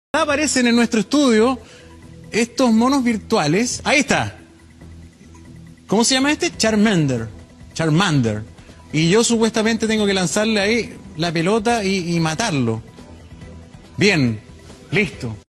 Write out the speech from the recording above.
Aparecen en nuestro estudio estos monos virtuales. Ahí está. ¿Cómo se llama este? Charmander. Charmander. Y yo supuestamente tengo que lanzarle ahí la pelota y matarlo. Bien, listo.